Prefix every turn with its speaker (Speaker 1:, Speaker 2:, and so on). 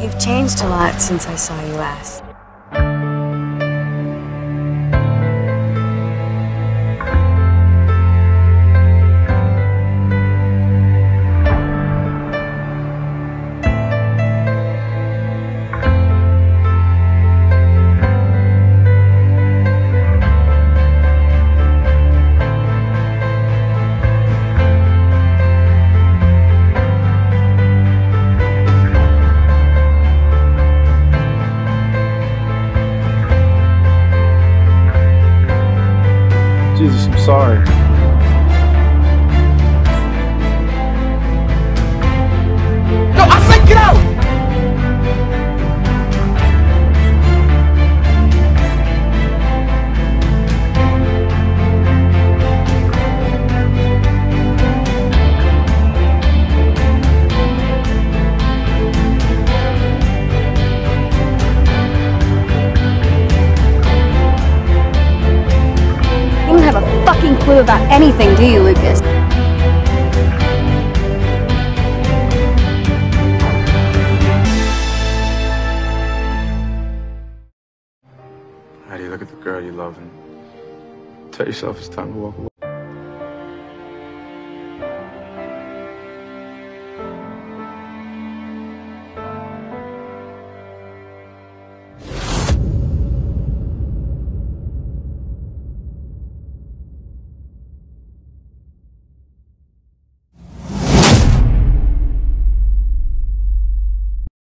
Speaker 1: You've changed a lot since I saw you last.
Speaker 2: Jesus, I'm sorry.
Speaker 3: No, I said get out!
Speaker 1: You don't have a fucking clue about anything, do you, Lucas?
Speaker 2: How do you look at the girl you love and tell yourself it's time to walk away?